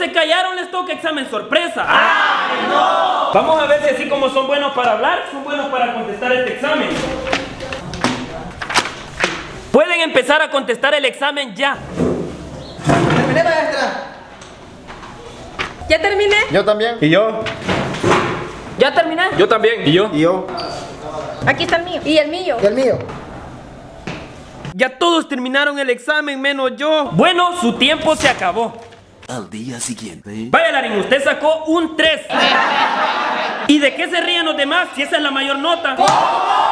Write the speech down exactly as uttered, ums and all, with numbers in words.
se callaron, les toca examen sorpresa. ¡Ay, no! Vamos a ver si así como son buenos para hablar, son buenos para contestar este examen. Pueden empezar a contestar el examen ya. Terminé, maestra. ¿Ya terminé? Yo también. ¿Y yo? ¿Ya terminé? Yo también. ¿Y yo? ¿Y yo? Aquí está el mío. ¿Y el mío? ¿Y el mío? Ya todos terminaron el examen, menos yo. Bueno, su tiempo se acabó. Al día siguiente. Vaya, Larín, usted sacó un tres. ¿Y de qué se ríen los demás si esa es la mayor nota?